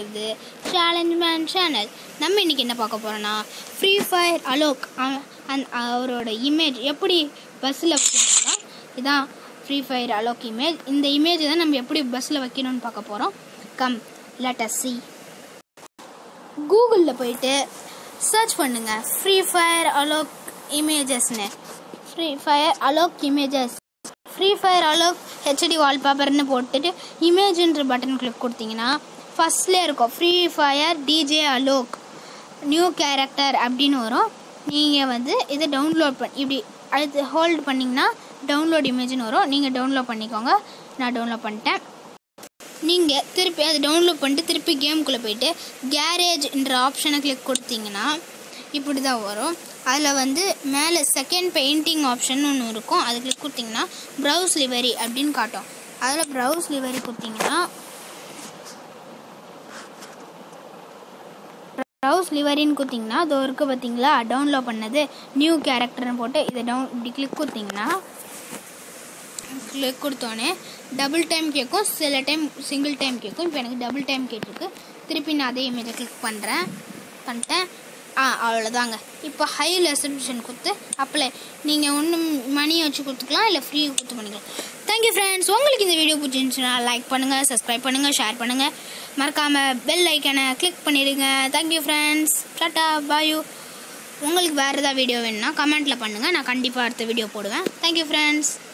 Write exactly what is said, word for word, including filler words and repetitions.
Challenge man channel. நம்ம இன்னைக்கு என்ன பார்க்க போறோம்னா ஃப்ரீ ஃபயர் அலோக் அண்ட் அவரோட இமேஜ் எப்படி பஸ்ஸில் வைக்கணும்னா இதான் ஃப்ரீ ஃபயர் அலோக் இமேஜ். இந்த இமேஜ் தான் நம்ம எப்படி பஸ்ஸில் வைக்கணும்னு பார்க்க போகிறோம். Come let us see. கூகுளில் போயிட்டு சர்ச் பண்ணுங்க ஃப்ரீ ஃபயர் அலோக் இமேஜஸ்ன்னு. Free fire Alok images free fire Alok HD வால்பேப்பர்னு போட்டுட்டு இமேஜ்ன்ற பட்டன் கிளிக் கொடுத்தீங்கன்னா ஃபஸ்ட்லேயே இருக்கும் free fire DJ Alok new character அப்படின்னு வரும். நீங்கள் வந்து இதை டவுன்லோட் பண்ணி இப்படி அடுத்து ஹோல்டு பண்ணிங்கன்னா டவுன்லோட் இமேஜ்னு வரும். நீங்கள் டவுன்லோட் பண்ணிக்கோங்க. நான் டவுன்லோட் பண்ணிட்டேன். நீங்கள் திருப்பி அதை டவுன்லோட் பண்ணிட்டு திருப்பி கேமுக்குள்ளே போயிட்டு கேரேஜ்ன்ற ஆப்ஷனை கிளிக் கொடுத்தீங்கன்னா இப்படி தான் வரும். அதில் வந்து மேலே செகண்ட் பெயிண்டிங் ஆப்ஷன் ஒன்று இருக்கும். அது கிளிக் கொடுத்தீங்கன்னா ப்ரௌஸ் லிவரி அப்படின்னு காட்டும். அதில் ப்ரௌஸ் லிவரி கொடுத்தீங்கன்னா ப்ரௌஸ் லிவரின்னு கொடுத்தீங்கன்னா அது இருக்குது பார்த்தீங்களா, டவுன்லோட் பண்ணது நியூ கேரக்டர்னு போட்டு இதை டவுன் இப்படி கிளிக் கொடுத்தீங்கன்னா கிளிக் கொடுத்தோன்னே டபுள் டைம் கேட்கும், சில டைம் சிங்கிள் டைம் கேட்கும். இப்போ எனக்கு டபுள் டைம் கேட்டிருக்கு. திருப்பி நான் அதே இமேஜை கிளிக் பண்ணுறேன் பண்ணிட்டேன் ஆ அவ்வளோதாங்க. இப்போ ஹை ரெசல்யூஷன் கொடுத்து அப்ளை. நீங்கள் ஒன்றும் மணியை வச்சு கொடுத்துக்கலாம், இல்லை ஃப்ரீ கொடுத்து பண்ணிக்கலாம். Thank you friends. உங்களுக்கு இந்த வீடியோ பிடிச்சிருந்துச்சுன்னா லைக் பண்ணுங்கள், சப்ஸ்கிரைப் பண்ணுங்கள், ஷேர் பண்ணுங்கள், மறக்காமல் பெல் ஐக்கனை கிளிக் பண்ணிடுங்க. Thank you friends. Tata bye you. உங்களுக்கு வேறு ஏதாவது வீடியோ வேணும்னா கமெண்ட்டில் பண்ணுங்கள். நான் கண்டிப்பாக அடுத்த வீடியோ போடுவேன். Thank you friends.